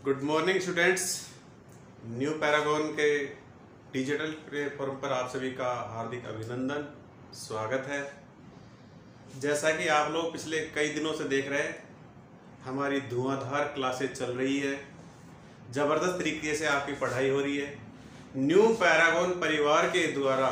Good morning students. New Paragon के digital platform पर आप सभी का हार्दिक अभिनंदन, स्वागत है। जैसा कि आप लोग पिछले कई दिनों से देख रहे हैं, हमारी धुआंधार क्लासेज चल रही है, ज़बरदस्त तरीके से आपकी पढ़ाई हो रही है। न्यू पैरागॉन परिवार के द्वारा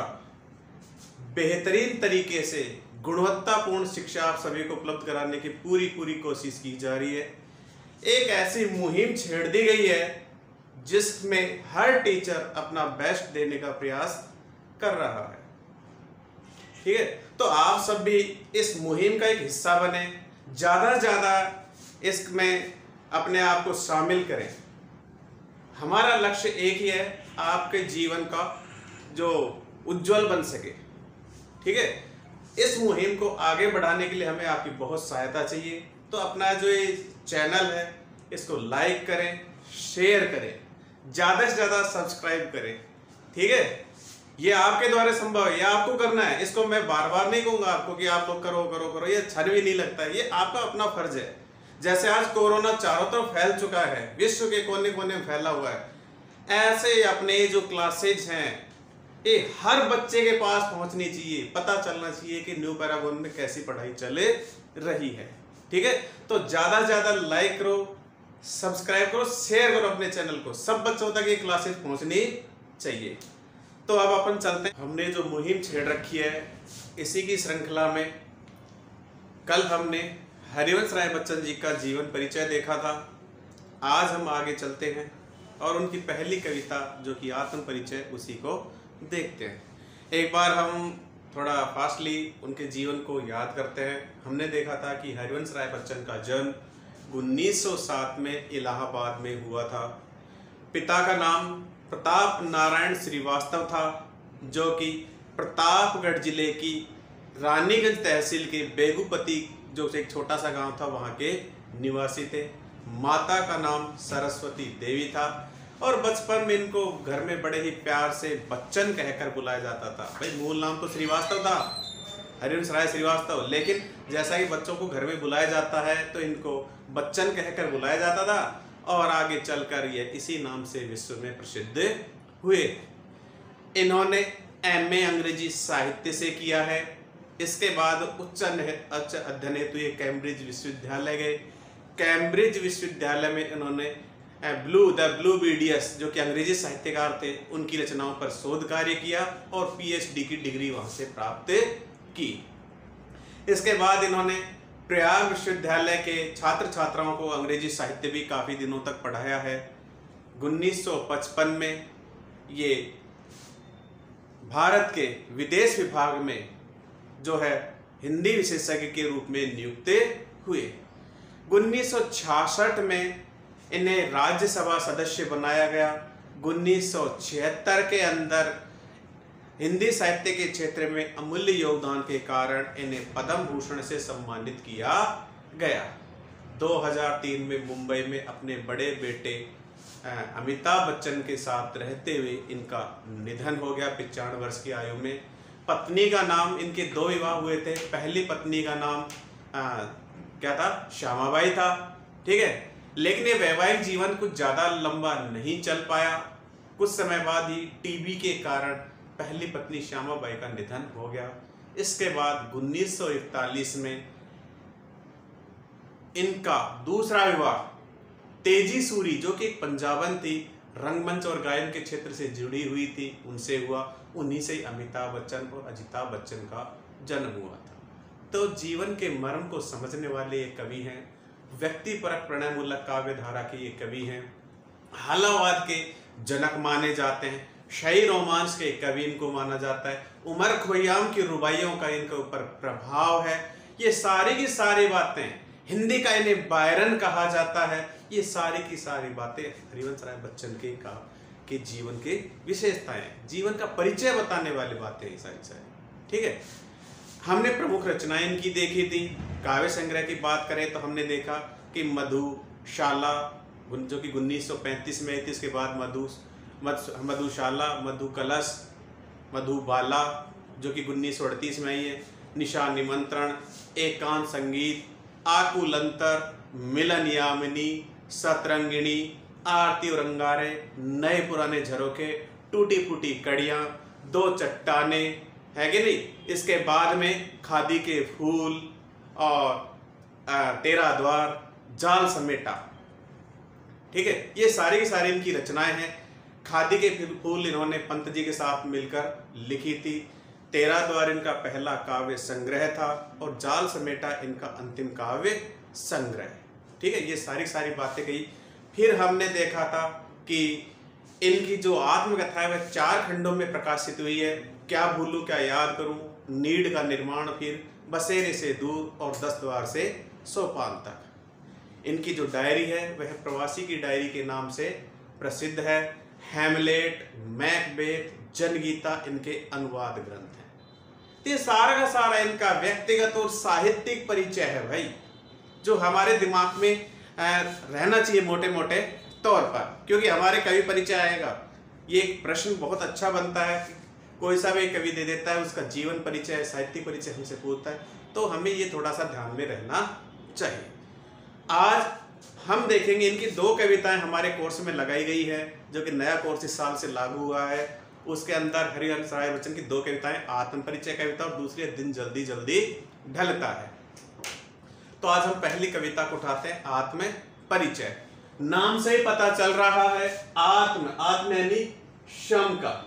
बेहतरीन तरीके से गुणवत्तापूर्ण शिक्षा आप सभी को उपलब्ध कराने की पूरी कोशिश की जा रही है। एक ऐसी मुहिम छेड़ दी गई है जिसमें हर टीचर अपना बेस्ट देने का प्रयास कर रहा है। ठीक है, तो आप सब भी इस मुहिम का एक हिस्सा बने, ज़्यादा से ज़्यादा इसमें अपने आप को शामिल करें। हमारा लक्ष्य एक ही है, आपके जीवन का जो उज्जवल बन सके। ठीक है, इस मुहिम को आगे बढ़ाने के लिए हमें आपकी बहुत सहायता चाहिए। तो अपना जो ये चैनल है इसको लाइक करें, शेयर करें, ज़्यादा से ज़्यादा सब्सक्राइब करें। ठीक है, ये आपके द्वारा संभव है, ये आपको करना है। इसको मैं बार बार नहीं कहूँगा आपको कि आप लोग करो करो करो, ये अच्छा भी नहीं लगता है, ये आपका अपना फर्ज है। जैसे आज कोरोना चारों तरफ फैल चुका है, विश्व के कोने कोने में फैला हुआ है, ऐसे अपने जो क्लासेज हैं ये हर बच्चे के पास पहुंचनी चाहिए, पता चलना चाहिए कि न्यू पैरागॉन में कैसी पढ़ाई चले रही है। ठीक है, तो ज़्यादा से ज़्यादा लाइक करो, सब्सक्राइब करो, शेयर करो अपने चैनल को, सब बच्चों तक ये क्लासेस पहुंचनी चाहिए। तो अब अपन चलते हैं। हमने जो मुहिम छेड़ रखी है इसी की श्रृंखला में कल हमने हरिवंश राय बच्चन जी का जीवन परिचय देखा था। आज हम आगे चलते हैं और उनकी पहली कविता जो कि आत्म परिचय, उसी को देखते हैं। एक बार हम थोड़ा फास्टली उनके जीवन को याद करते हैं। हमने देखा था कि हरिवंश राय बच्चन का जन्म 1907 में इलाहाबाद में हुआ था। पिता का नाम प्रताप नारायण श्रीवास्तव था, जो कि प्रतापगढ़ जिले की रानीगंज तहसील के बेगूपति, जो एक छोटा सा गांव था, वहां के निवासी थे। माता का नाम सरस्वती देवी था और बचपन में इनको घर में बड़े ही प्यार से बच्चन कहकर बुलाया जाता था। भाई मूल नाम तो श्रीवास्तव था, हरिवंश राय श्रीवास्तव, लेकिन जैसा कि बच्चों को घर में बुलाया जाता है तो इनको बच्चन कहकर बुलाया जाता था और आगे चलकर ये इसी नाम से विश्व में प्रसिद्ध हुए। इन्होंने MA अंग्रेजी साहित्य से किया है। इसके बाद उच्च अध्ययन हेतु ये कैम्ब्रिज विश्वविद्यालय गए। कैम्ब्रिज विश्वविद्यालय में इन्होंने ब्लू BDS, जो कि अंग्रेजी साहित्यकार थे, उनकी रचनाओं पर शोध कार्य किया और PhD की डिग्री वहां से प्राप्त की। इसके बाद इन्होंने प्रयाग विश्वविद्यालय के छात्र छात्राओं को अंग्रेजी साहित्य भी काफ़ी दिनों तक पढ़ाया है। 1955 में ये भारत के विदेश विभाग में जो है हिंदी विशेषज्ञ के रूप में नियुक्त हुए। 1966 में इन्हें राज्यसभा सदस्य बनाया गया। 1976 के अंदर हिंदी साहित्य के क्षेत्र में अमूल्य योगदान के कारण इन्हें पद्म भूषण से सम्मानित किया गया। 2003 में मुंबई में अपने बड़े बेटे अमिताभ बच्चन के साथ रहते हुए इनका निधन हो गया 95 वर्ष की आयु में। पत्नी का नाम, इनके 2 विवाह हुए थे। पहली पत्नी का नाम क्या था? श्यामाबाई था। ठीक है, लेकिन ये वैवाहिक जीवन कुछ ज़्यादा लंबा नहीं चल पाया। कुछ समय बाद ही टीबी के कारण पहली पत्नी श्यामाबाई का निधन हो गया। इसके बाद 1941 में इनका दूसरा विवाह तेजी सूरी, जो कि एक पंजाबन थी, रंगमंच और गायन के क्षेत्र से जुड़ी हुई थी, उनसे हुआ। उन्हीं से अमिताभ बच्चन और अजिताभ बच्चन का जन्म हुआ था। तो जीवन के मर्म को समझने वाले ये कवि हैं। व्यक्तिपरक प्रणयमूलक काव्य धारा के ये कवि हैं। हालावाद के जनक माने जाते हैं। शाही रोमांस के कवि इनको माना जाता है। उमर खयाम की रुबाइयों का इनके ऊपर प्रभाव है। ये सारी की सारी बातें, हिंदी का इन्हें बायरन कहा जाता है। ये सारी की सारी बातें हरिवंश राय बच्चन के जीवन के विशेषताएं, जीवन का परिचय बताने वाली बातें हैं सारी सारी। ठीक है, हमने प्रमुख रचनाएं इनकी देखी थी। काव्य संग्रह की बात करें तो हमने देखा कि मधुशाला, जो कि 1935 में आई थी। इसके बाद मधुशाला, मधुकलश, मधुबाला, जो कि 1938 में आई है। निशा निमंत्रण, एकांत संगीत, आकुल अंतर, मिलन यामिनी, सतरंगिणी, आरती और अंगारे, नए पुराने झरोखे, टूटी फूटी कड़ियां, दो चट्टाने, है कि नहीं। इसके बाद में खादी के फूल और तेरा द्वार, जाल समेटा, ठीक है। ये सारी की सारी इनकी रचनाएं हैं। खादी के फूल इन्होंने पंत जी के साथ मिलकर लिखी थी। तेरा द्वार इनका पहला काव्य संग्रह था और जाल समेटा इनका अंतिम काव्य संग्रह, ठीक है। ये सारी बातें कही। फिर हमने देखा था कि इनकी जो आत्मकथा है वह 4 खंडों में प्रकाशित हुई है। क्या भूलूं क्या याद करूं, नीड का निर्माण, फिर बसेरे से दूर और 10 द्वार से सोपान तक। इनकी जो डायरी है वह प्रवासी की डायरी के नाम से प्रसिद्ध है। हैमलेट, मैकबेथ, जनगीता इनके अनुवाद ग्रंथ हैं। तो ये सारा का सारा इनका व्यक्तिगत और साहित्यिक परिचय है भाई, जो हमारे दिमाग में रहना चाहिए मोटे मोटे तौर पर, क्योंकि हमारे कवि परिचय आएगा। ये एक प्रश्न बहुत अच्छा बनता है कि कोई सा भी कवि दे देता है, उसका जीवन परिचय, साहित्यिक परिचय हमसे पूछता है, तो हमें ये थोड़ा सा ध्यान में रहना चाहिए। आज हम देखेंगे इनकी 2 कविताएं हमारे कोर्स में लगाई गई है, जो कि नया कोर्स इस साल से लागू हुआ है। उसके अंदर हरिवंश राय बच्चन की 2 कविताएं, आत्म परिचय कविता और दूसरी दिन जल्दी जल्दी ढलता है। तो आज हम पहली कविता को उठाते हैं, आत्म परिचय। नाम से ही पता चल रहा है, आत्म यानी शम का।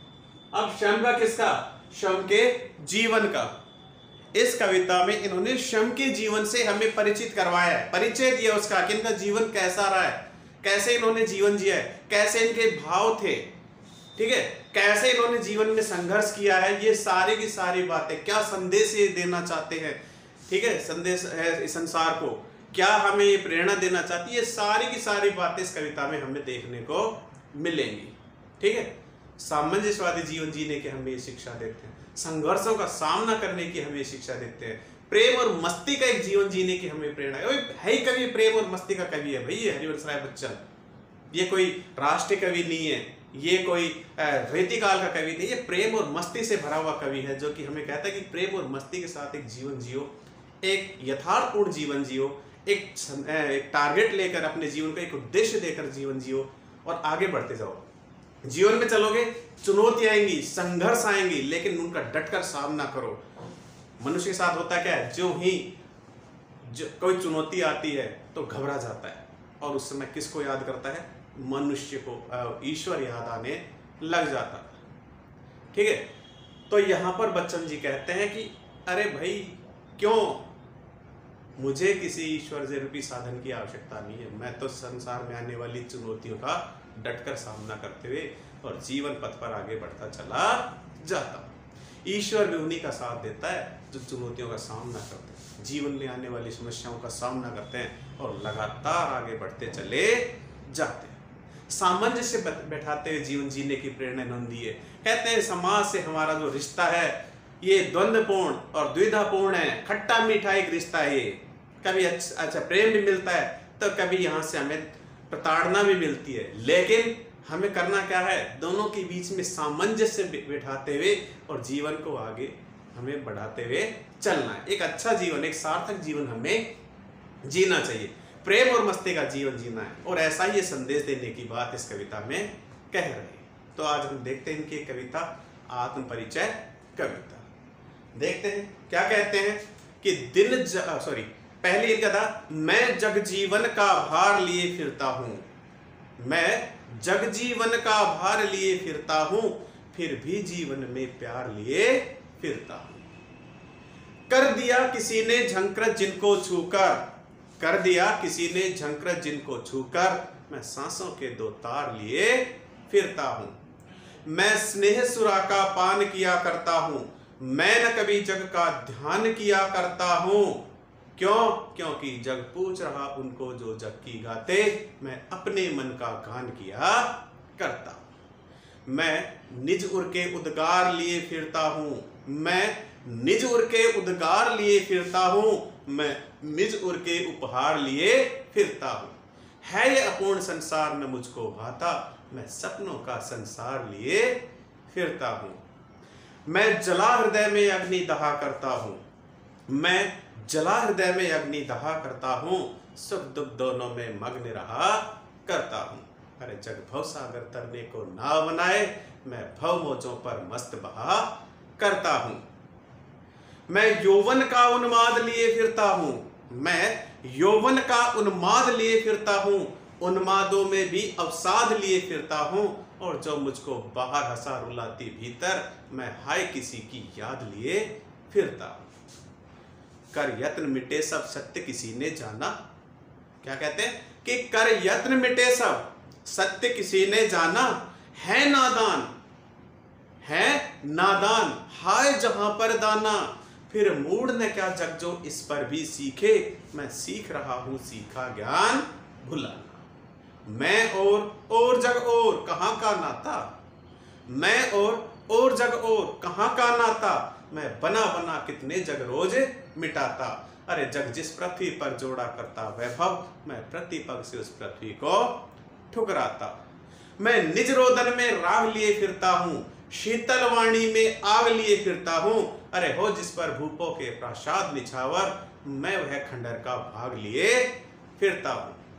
अब शम का किसका? शम के जीवन का। इस कविता में इन्होंने शम के जीवन से हमें परिचित करवाया है, परिचय दिया उसका कि इनका जीवन कैसा रहा है, कैसे इन्होंने जीवन जिया है, कैसे इनके भाव थे, ठीक है, कैसे इन्होंने जीवन में संघर्ष किया है। ये सारी की सारी बातें, क्या संदेश ये देना चाहते हैं, ठीक है, संदेश है इस संसार को, क्या हमें ये प्रेरणा देना चाहती है, ये सारी की सारी बातें इस कविता में हमें देखने को मिलेंगी, ठीक है। सामंजस्यवादी जीवन जीने की हमें शिक्षा देते हैं, संघर्षों का सामना करने की हमें शिक्षा देते हैं, प्रेम और मस्ती का एक जीवन जीने की हमें प्रेरणा है। कवि प्रेम और मस्ती का कवि है भाई, ये हरिवंश राय बच्चन। ये कोई राष्ट्रीय कवि नहीं है, ये कोई रीतिकाल का कवि नहीं, ये प्रेम और मस्ती से भरा हुआ कवि है, जो कि हमें कहता है कि प्रेम और मस्ती के साथ एक जीवन जियो, एक यथार्थपूर्ण जीवन जियो, एक टारगेट लेकर अपने जीवन को एक उद्देश्य देकर जीवन जियो और आगे बढ़ते जाओ। जीवन में चलोगे, चुनौतियां आएंगी, संघर्ष आएंगी, लेकिन उनका डटकर सामना करो। मनुष्य के साथ होता क्या है, जो कोई चुनौती आती है तो घबरा जाता है और उस समय किसको याद करता है? मनुष्य को, ईश्वर याद आने लग जाता है, ठीक है। तो यहां पर बच्चन जी कहते हैं कि अरे भाई, क्यों, मुझे किसी ईश्वर से रूपी साधन की आवश्यकता नहीं है, मैं तो संसार में आने वाली चुनौतियों का डटकर सामना करते हुए और जीवन पथ पर आगे बढ़ता चला जाता हूं। ईश्वर भी उन्हीं का साथ देता है जो चुनौतियों का सामना करते हैं, जीवन में आने वाली समस्याओं का सामना करते हैं और लगातार आगे बढ़ते चले जाते हैं। सामंजस्य बैठाते हुए जीवन जीने की प्रेरणा इन्होंने दी है। कहते हैं समाज से हमारा जो रिश्ता है ये द्वंद्वपूर्ण और द्विधापूर्ण है, खट्टा मीठा एक रिश्ता है ये। कभी अच्छा प्रेम भी मिलता है तो कभी यहाँ से हमें प्रताड़ना भी मिलती है, लेकिन हमें करना क्या है? दोनों के बीच में सामंजस्य बैठाते हुए और जीवन को आगे हमें बढ़ाते हुए चलना है। एक अच्छा जीवन, एक सार्थक जीवन हमें जीना चाहिए, प्रेम और मस्ती का जीवन जीना है, और ऐसा ही ये संदेश देने की बात इस कविता में कह रहे हैं। तो आज हम देखते हैं इनकी कविता, आत्म परिचय कविता। देखते हैं क्या कहते हैं कि पहले इनका था, मैं जगजीवन का भार लिए फिरता हूं, मैं जगजीवन का भार लिए फिरता हूं, फिर भी जीवन में प्यार लिए फिरता हूं। कर दिया किसी ने झंकृत जिनको छूकर, कर दिया किसी ने झंकृत जिनको छूकर, मैं सांसों के 2 तार लिए फिरता हूं। मैं स्नेह सुरा का पान किया करता हूं, मैं न कभी जग का ध्यान किया करता हूं। क्यों? क्योंकि जग पूछ रहा उनको जो जग की गाते, मैं अपने मन का गान किया करता हूं। मैं निज उर के उद्गार लिए फिरता हूं, मैं निज उर के उद्गार लिए फिरता हूं, मैं निज उर के उपहार लिए फिरता हूं। है ये अपूर्ण संसार न मुझको भाता, मैं सपनों का संसार लिए फिरता हूं। मैं जला हृदय में अग्नि दहा करता हूं, मैं जला हृदय में अग्नि दहा करता हूं, सुख दुख दोनों में मग्न रहा करता हूं। अरे जग भव सागर तरने को नाव बनाए, मैं भव मौजों पर मस्त बहा करता हूं। मैं यौवन का उन्माद लिए फिरता हूं, मैं यौवन का उन्माद लिए फिरता हूं, उन्मादों में भी अवसाद लिए फिरता हूं, और जो मुझको बाहर हंसा रुलाती भीतर, मैं हाय किसी की याद लिए फिरता हूं। कर यत्न मिटे सब सत्य किसी ने जाना, क्या कहते हैं कि कर यत्न मिटे सब सत्य किसी ने जाना, है नादान हाय जहां पर दाना, फिर मूड न क्या जग जो इस पर भी सीखे, मैं सीख रहा हूं सीखा ज्ञान भुलाना। मैं और जग और कहां का नाता, मैं और जग और कहां का नाता, मैं बना बना कितने जग रोज मिटाता। अरे जग जिस पृथ्वी पर जोड़ा करता वैभव, मैं प्रतिपग से उस पृथ्वी को ठुकराता। मैं निज रोदन में राग लिए फिरता हूं, शीतल वाणी में आग लिए फिरता हूं, अरे हो जिस पर भूपों के प्रासाद निछावर, मैं वह खंडर का भाग लिए फिरता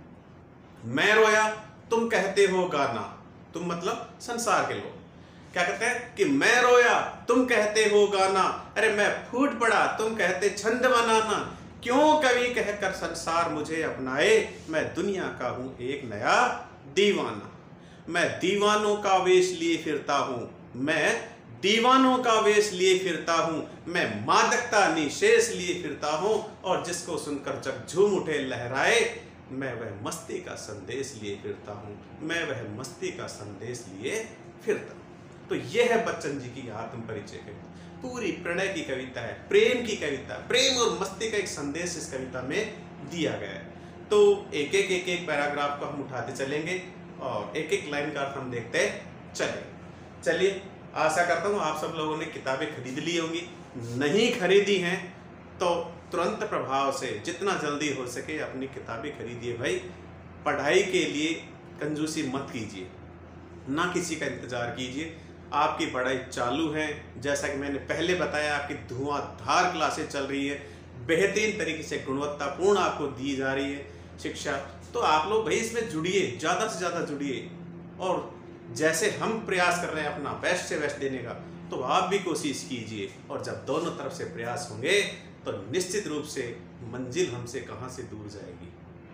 हूं। मैं रोया तुम कहते हो गाना, तुम मतलब संसार के लोग क्या कहते हैं कि मैं रोया तुम कहते हो गाना, अरे मैं फूट पड़ा तुम कहते छंद बनाना। क्यों कवि कहकर संसार मुझे अपनाए, मैं दुनिया का हूं एक नया दीवाना। मैं दीवानों का वेश लिए फिरता हूं, मैं दीवानों का वेश लिए फिरता हूं, मैं मादकता निशेष लिए फिरता हूं, और जिसको सुनकर जग झूम उठे लहराए, मैं वह मस्ती का संदेश लिए फिरता हूं, मैं वह मस्ती का संदेश लिए फिरता हूं। तो यह है बच्चन जी की आत्म परिचय कविता, पूरी प्रणय की कविता है, प्रेम की कविता, प्रेम और मस्ती का एक संदेश इस कविता में दिया गया है। तो एक एक पैराग्राफ को हम उठाते चलेंगे और एक एक लाइन का अर्थ हम देखते चलेंगे। चलिए, आशा करता हूँ आप सब लोगों ने किताबें खरीद ली होंगी, नहीं खरीदी हैं तो तुरंत प्रभाव से जितना जल्दी हो सके अपनी किताबें खरीदिए भाई। पढ़ाई के लिए कंजूसी मत कीजिए, ना किसी का इंतजार कीजिए। आपकी पढ़ाई चालू है, जैसा कि मैंने पहले बताया, आपकी धुआंधार क्लासें चल रही है, बेहतरीन तरीके से गुणवत्तापूर्ण आपको दी जा रही है शिक्षा। तो आप लोग भाई इसमें जुड़िए, ज़्यादा से ज़्यादा जुड़िए, और जैसे हम प्रयास कर रहे हैं अपना बेस्ट से बेस्ट देने का, तो आप भी कोशिश कीजिए। और जब दोनों तरफ से प्रयास होंगे तो निश्चित रूप से मंजिल हमसे कहाँ से दूर जाएगी,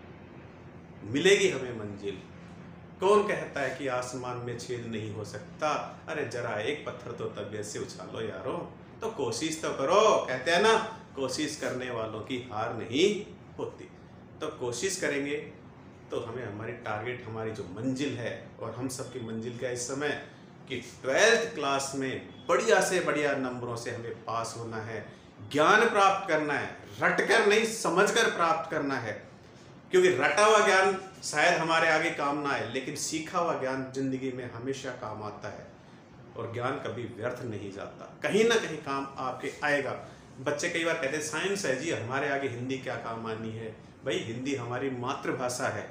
मिलेगी हमें मंजिल। कौन कहता है कि आसमान में छेद नहीं हो सकता, अरे जरा एक पत्थर तो तबीयत से उछालो यारो, तो कोशिश तो करो। कहते हैं ना, कोशिश करने वालों की हार नहीं होती। तो कोशिश करेंगे तो हमें हमारी टारगेट, हमारी जो मंजिल है, और हम सबकी मंजिल क्या इस समय कि 12th क्लास में बढ़िया से बढ़िया नंबरों से हमें पास होना है, ज्ञान प्राप्त करना है, रटकर नहीं समझकर प्राप्त करना है। क्योंकि रटा हुआ ज्ञान शायद हमारे आगे काम ना आए, लेकिन सीखा हुआ ज्ञान जिंदगी में हमेशा काम आता है, और ज्ञान कभी व्यर्थ नहीं जाता, कहीं ना कहीं काम आपके आएगा। बच्चे कई बार कहते हैं साइंस है जी, हमारे आगे हिंदी क्या काम आनी है। भाई हिंदी हमारी मातृभाषा है,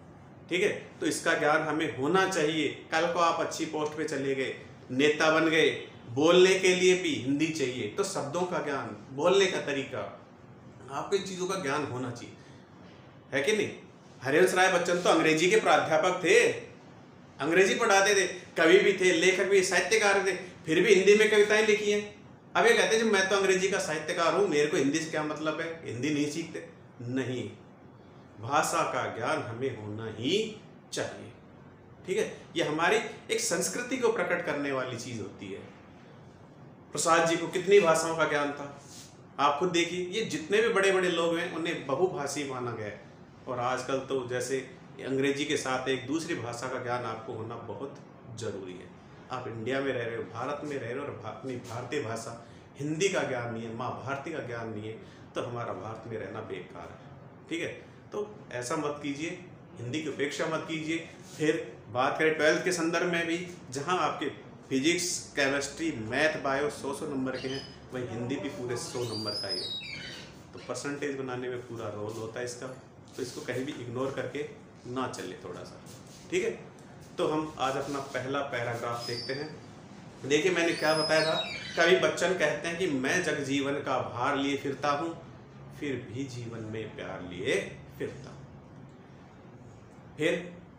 ठीक है, तो इसका ज्ञान हमें होना चाहिए। कल को आप अच्छी पोस्ट पे चले गए, नेता बन गए, बोलने के लिए भी हिंदी चाहिए, तो शब्दों का ज्ञान, बोलने का तरीका, आपको इन चीज़ों का ज्ञान होना चाहिए, है कि नहीं। हरिवंश राय बच्चन तो अंग्रेजी के प्राध्यापक थे, अंग्रेजी पढ़ाते थे, कवि भी थे, लेखक भी, साहित्यकार थे, फिर भी हिंदी में कविताएं लिखी हैं। अब ये कहते हैं जी मैं तो अंग्रेजी का साहित्यकार हूँ, मेरे को हिंदी से क्या मतलब है, हिंदी नहीं सीखते। नहीं, भाषा का ज्ञान हमें होना ही चाहिए, ठीक है। ये हमारी एक संस्कृति को प्रकट करने वाली चीज होती है। प्रसाद जी को कितनी भाषाओं का ज्ञान था, आप खुद देखिए। ये जितने भी बड़े बड़े लोग हैं उन्हें बहुभाषी माना गया है, और आजकल तो जैसे अंग्रेजी के साथ एक दूसरी भाषा का ज्ञान आपको होना बहुत जरूरी है। आप इंडिया में रह रहे हो, भारत में रह रहे हो, और अपनी भारतीय भाषा हिंदी का ज्ञान नहीं है, माँ भारती का ज्ञान नहीं है, तो हमारा भारत में रहना बेकार है, ठीक है। तो ऐसा मत कीजिए, हिंदी की उपेक्षा मत कीजिए। फिर बात करें 12th के संदर्भ में भी, जहाँ आपके physics, chemistry, math, bio 100 number के हैं, वही हिंदी भी पूरे 100 नंबर का ही है। तो परसेंटेज बनाने में पूरा रोल होता है इसका, तो इसको कहीं भी इग्नोर करके ना चले थोड़ा सा, ठीक है। तो हम आज अपना पहला पैराग्राफ देखते हैं। देखिए मैंने क्या बताया था, कवि बच्चन कहते हैं कि मैं जग जीवन का भार लिए फिरता हूँ, फिर भी जीवन में प्यार लिए फिरता हूँ। फिर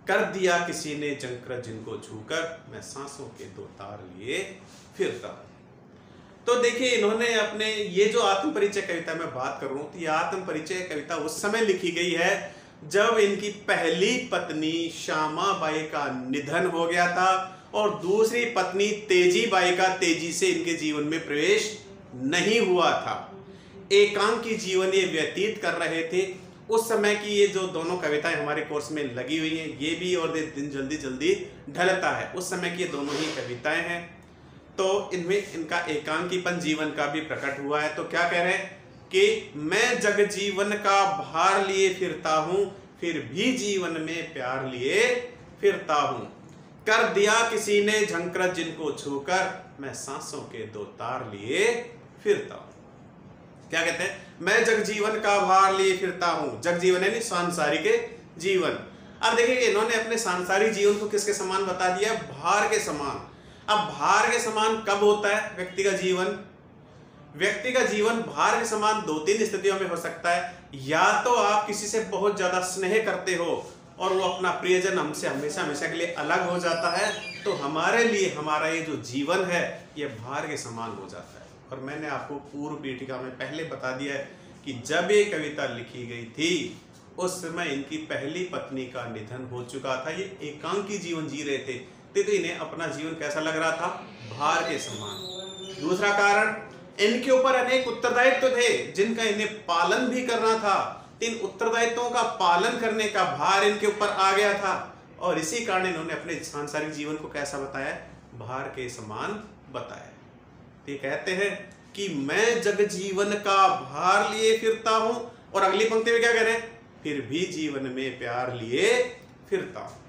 कर दिया किसी ने झंकृत जिनको छूकर, मैं सांसों के दो तार लिए फिरता हूं। तो देखिए, इन्होंने अपने ये जो आत्म परिचय कविता में बात कर रहा हूं, तो ये आत्म परिचय कविता उस समय लिखी गई है जब इनकी पहली पत्नी श्यामा बाई का निधन हो गया था और दूसरी पत्नी तेजी बाई का तेजी से इनके जीवन में प्रवेश नहीं हुआ था। एकांकी जीवन ये व्यतीत कर रहे थे। उस समय की ये जो दोनों कविताएं हमारे कोर्स में लगी हुई हैं, ये भी और दिन जल्दी जल्दी ढलता है, उस समय की ये दोनों ही कविताएं हैं। तो इनमें इनका एकांकीपन जीवन का भी प्रकट हुआ है। तो क्या कह रहे हैं कि मैं जग जीवन का भार लिए फिरता हूं, फिर भी जीवन में प्यार लिए फिरता हूं। कर दिया किसी ने झंकृत जिनको छूकर, मैं सांसों के दो तार लिए फिरता हूं। क्या कहते हैं, मैं जग जीवन का भार लिए फिरता हूं। जग जीवन है नहीं, सांसारिक जीवन। अब देखिए, इन्होंने अपने सांसारिक जीवन को किसके समान बता दिया, भार के समान। अब भार के समान कब होता है व्यक्ति का जीवन? व्यक्ति का जीवन भार के समान दो तीन स्थितियों में हो सकता है। या तो आप किसी से बहुत ज्यादा स्नेह करते हो और वो अपना प्रियजन हमसे हमेशा हमेशा के लिए अलग हो जाता है, तो हमारे लिए हमारा ये जो जीवन है ये भार के समान हो जाता है। और मैंने आपको पूर्व पीठिका में पहले बता दिया है कि जब ये कविता लिखी गई थी उस समय इनकी पहली पत्नी का निधन हो चुका था। ये एकांकी जीवन जी रहे थे, तो इन्हें अपना जीवन कैसा लग रहा था, भार के समान। दूसरा कारण, इनके ऊपर अनेक उत्तरदायित्व थे जिनका इन्हें पालन भी करना था। इन उत्तरदायित्वों का पालन करने का भार इनके ऊपर आ गया था और इसी कारण इन्होंने अपने सांसारिक जीवन को कैसा बताया, भार के समान बताया। ये कहते हैं कि मैं जग जीवन का भार लिए फिरता हूं, और अगली पंक्ति में क्या कह रहे हैं, फिर भी जीवन में प्यार लिए फिरता हूं।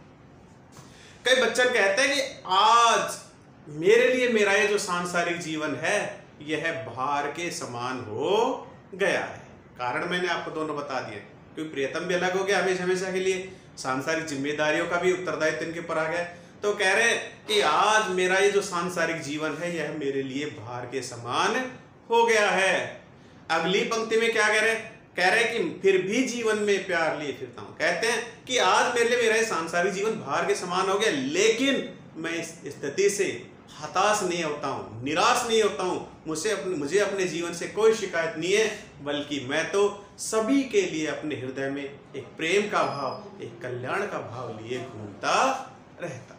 कई बच्चे कहते हैं कि आज मेरे लिए मेरा ये जो सांसारिक जीवन है यह भार के समान हो गया है। कारण मैंने आपको दोनों बता दिए, क्योंकि प्रियतम भी अलग हो गया हमेशा हमेशा के लिए, सांसारिक जिम्मेदारियों का भी उत्तरदायित्व इनके ऊपर आ गया। तो कह रहे हैं कि आज मेरा ये जो सांसारिक जीवन है यह मेरे लिए भार के समान हो गया है। अगली पंक्ति में क्या कह रहे हैं, कह रहे हैं कि फिर भी जीवन में प्यार लिए फिरता हूं। कहते हैं कि आज मेरे लिए मेरा ये सांसारिक जीवन भार के समान हो गया, लेकिन मैं इस स्थिति से हताश नहीं होता हूं, निराश नहीं होता हूं। मुझे अपने जीवन से कोई शिकायत नहीं है, बल्कि मैं तो सभी के लिए अपने हृदय में एक प्रेम का भाव, एक कल्याण का भाव लिए घूमता रहता।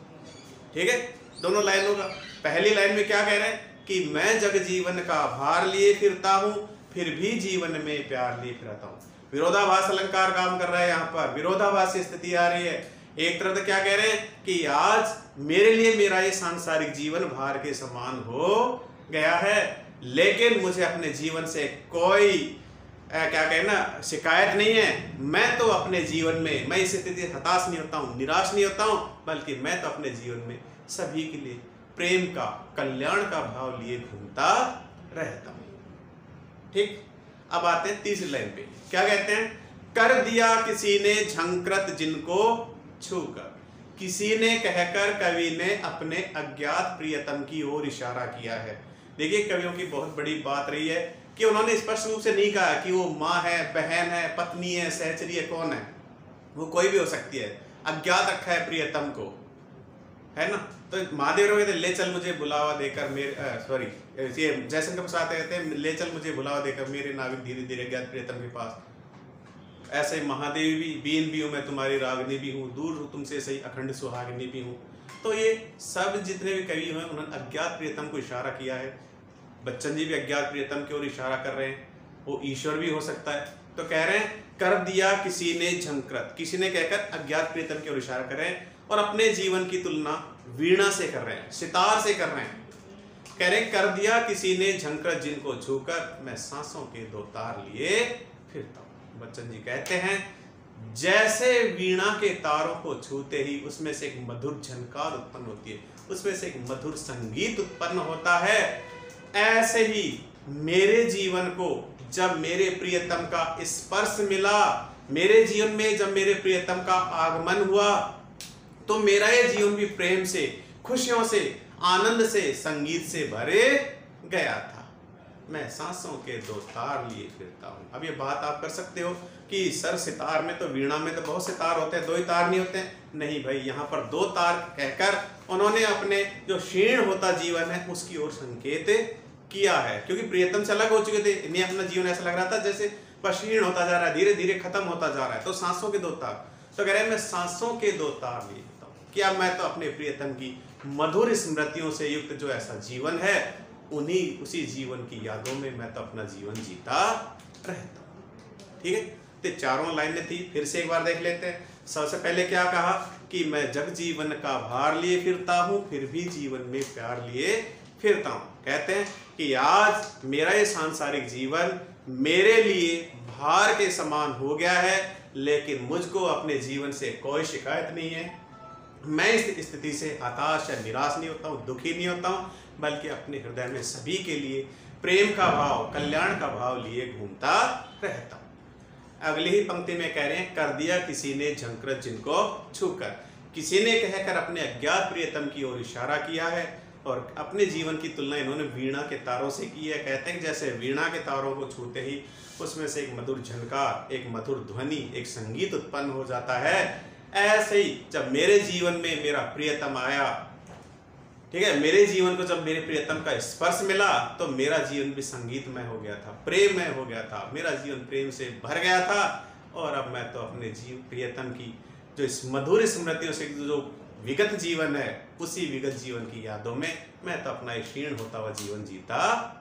ठीक है, दोनों लाइनों का। पहली लाइन में क्या कह रहे हैं कि मैं जग जीवन का भार लिए फिरता हूं, फिर भी जीवन में प्यार लिए फिरता हूं। विरोधाभास अलंकार काम कर रहा है, यहाँ पर विरोधाभासी स्थिति आ रही है। एक तरफ तो क्या कह रहे हैं कि आज मेरे लिए मेरा ये सांसारिक जीवन भार के समान हो गया है, लेकिन मुझे अपने जीवन से कोई क्या कहना शिकायत नहीं है। मैं तो अपने जीवन में, मैं इस स्थिति से हताश नहीं होता हूँ, निराश नहीं होता हूँ, बल्कि मैं तो अपने जीवन में सभी के लिए प्रेम का, कल्याण का भाव लिए घूमता रहता हूँ। ठीक, अब आते हैं तीसरी लाइन पे। क्या कहते हैं, कर दिया किसी ने झंकृत जिनको छूकर। किसी ने कहकर कवि ने अपने अज्ञात प्रियतम की ओर इशारा किया है। देखिए, कवियों की बहुत बड़ी बात रही है कि उन्होंने स्पष्ट रूप से नहीं कहा कि वो माँ है, बहन है, पत्नी है, सहचरी है, कौन है, वो कोई भी हो सकती है। अज्ञात रखा है प्रियतम को, है ना। तो महादेव कहते ले चल मुझे बुलावा देकर मेरे ये जयशंकर प्रसाद कहते हैं ले चल मुझे बुलावा देकर मेरे नाविक धीरे धीरे अज्ञात प्रियतम के पास। ऐसे महादेवी भी बीन भी हूँ मैं, तुम्हारी रागनी भी हूँ, दूर हूँ तुमसे सही अखंड सुहागिनी भी हूँ। तो ये सब जितने भी कवि हैं उन्होंने अज्ञात प्रियतम को इशारा किया है। बच्चन जी भी अज्ञात प्रियतम की ओर इशारा कर रहे हैं, वो ईश्वर भी हो सकता है। तो कह रहे हैं कर दिया किसी ने झंकृत, किसी ने कहकर अज्ञात प्रियतम की ओर इशारा कर रहे हैं और अपने जीवन की तुलना वीणा से कर रहे हैं, सितार से कर रहे हैं। कह रहे कर दिया किसी ने झंकृत जिनको छूकर, मैं सांसों के दो तार लिए फिरता हूं। बच्चन जी कहते हैं जैसे वीणा के तारों को छूते ही उसमें से एक मधुर झनकार उत्पन्न होती है, उसमें से एक मधुर संगीत उत्पन्न होता है, ऐसे ही मेरे जीवन को जब मेरे प्रियतम का स्पर्श मिला, मेरे जीवन में जब मेरे प्रियतम का आगमन हुआ, तो मेरा ये जीवन भी प्रेम से, खुशियों से, आनंद से, संगीत से भरे गया था। मैं सांसों के दो तार लिए फिरता हूँ। अब ये बात आप कर सकते हो कि सर सितार में तो, वीणा में तो बहुत से तार होते हैं, दो ही तार नहीं होते हैं। नहीं भाई, यहाँ पर दो तार कहकर उन्होंने अपने जो क्षीण होता जीवन है उसकी ओर संकेत किया है, क्योंकि प्रियतम से अलग हो चुके थे। इन्हें अपना जीवन ऐसा लग रहा था जैसे क्षीण होता जा रहा है, धीरे धीरे खत्म होता जा रहा है। तो सांसों के दो तार, तो कह रहे हैं मैं सांसों के दो तार लिए फिरता हूँ। क्या मैं तो अपने प्रियतम की मधुर स्मृतियों से युक्त जो ऐसा जीवन है, उसी जीवन की यादों में मैं तो अपना जीवन जीता रहता हूँ। ठीक है, तो चारों लाइनें थी, फिर से एक बार देख लेते हैं। सबसे पहले क्या कहा कि मैं जग जीवन का भार लिए फिरता हूँ, फिर भी जीवन में प्यार लिए फिरता हूँ। कहते हैं कि आज मेरा ये सांसारिक जीवन मेरे लिए भार के समान हो गया है, लेकिन मुझको अपने जीवन से कोई शिकायत नहीं है। मैं इस स्थिति से हताश या निराश नहीं होता हूँ, दुखी नहीं होता हूँ, बल्कि अपने हृदय में सभी के लिए प्रेम का भाव, कल्याण का भाव लिए घूमता रहता हूँ। अगली ही पंक्ति में कह रहे हैं, कर दिया किसी ने झंकृत जिनको छूकर। किसी ने कहकर अपने अज्ञात प्रियतम की ओर इशारा किया है, और अपने जीवन की तुलना इन्होंने वीणा के तारों से की है। कहते हैं जैसे वीणा के तारों को छूते ही उसमें से एक मधुर झनकार, एक मधुर ध्वनि, एक संगीत उत्पन्न हो जाता है। ऐसे ही जब मेरे जीवन में मेरा प्रियतम आया, ठीक है, मेरे जीवन को जब मेरे प्रियतम का स्पर्श मिला, तो मेरा जीवन भी संगीतमय हो गया था, प्रेममय हो गया था, मेरा जीवन प्रेम से भर गया था। और अब मैं तो अपने प्रियतम की जो इस मधुर स्मृतियों से जो विगत जीवन है, उसी विगत जीवन की यादों में मैं तो अपना क्षीण होता हुआ जीवन जीता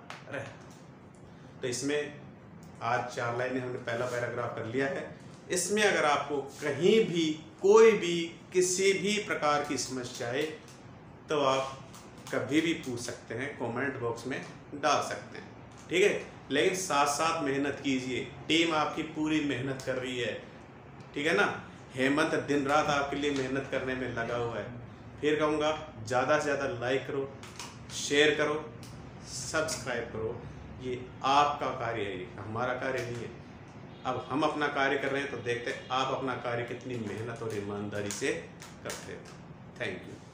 रहता। तो इसमें आज 4 लाइनें हमने पहला पैराग्राफ कर लिया है। इसमें अगर आपको कहीं भी कोई भी किसी भी प्रकार की समस्या है तो आप कभी भी पूछ सकते हैं, कमेंट बॉक्स में डाल सकते हैं। ठीक है, लेकिन साथ साथ मेहनत कीजिए, टीम आपकी पूरी मेहनत कर रही है। ठीक है ना, हेमंत दिन रात आपके लिए मेहनत करने में लगा हुआ है। फिर कहूँगा ज़्यादा से ज़्यादा लाइक करो, शेयर करो, सब्सक्राइब करो। ये आपका कार्य है, ये हमारा कार्य नहीं है। अब हम अपना कार्य कर रहे हैं तो देखते हैं आप अपना कार्य कितनी मेहनत और ईमानदारी से करते हो। Thank you.